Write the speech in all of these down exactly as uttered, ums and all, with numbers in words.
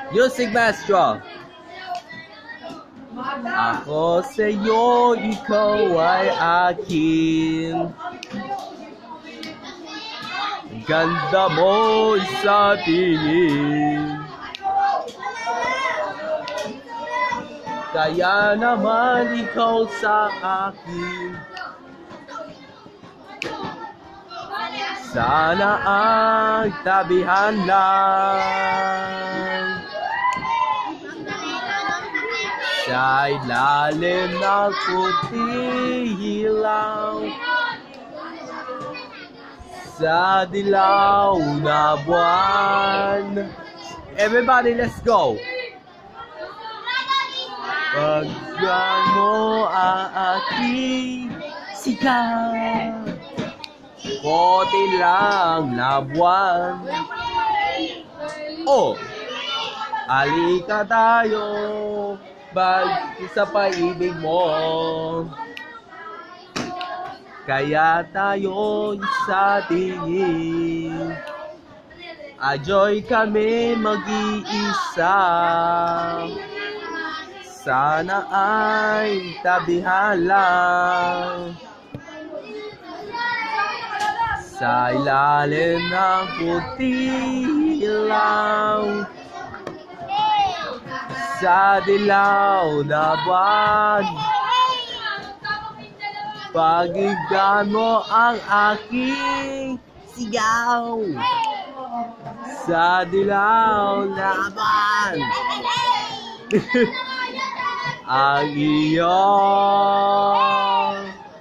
Music Maestro. Ako sa'yo, ikaw ay akin. Ganda mo sa tingin. Kaya naman ikaw sa akin. Sana ang tabihan lang sa ilalim ng puting ilaw, sa dilaw na buwan. Everybody, let's go! Pagyan mo ang aking sigaw, konti lang na buwan. Oh, halika tayo, bag sa pag-ibig mo. Kaya tayo sa tingin, ajoy kami mag-iisa. Sana ay tabihan lang sa ilalim ng puting ilaw, sa dilaw na buwan. Pakinggan mo ang aking sigaw sa dilaw na buwan. Ang iyong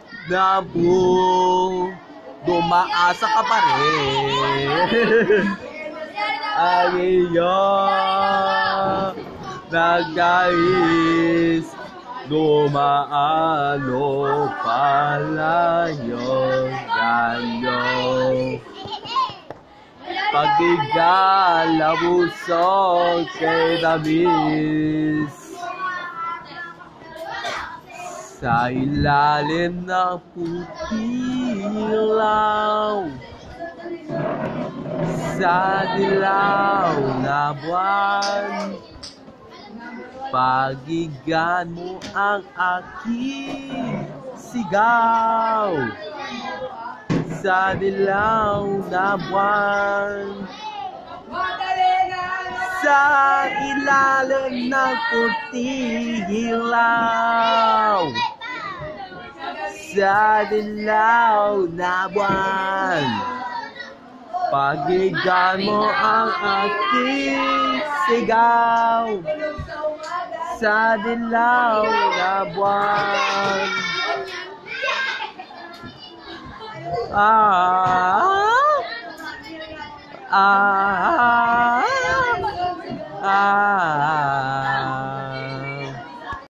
nabu, dumaasa ka pa rin. Ang iyong nagkais, dumaano palayo ganyo. Pagigalabuso kay Damis, sa ilalim ng puting ilaw, sa dilaw na buwan. Pakinggan mo ang aking sigaw sa dilaw na buwan, sa ilalim ng puting ilaw, sa dilaw na buwan. Pakinggan mo ang aking sigaw sa dilaw na buwan. Ah, ah, ah.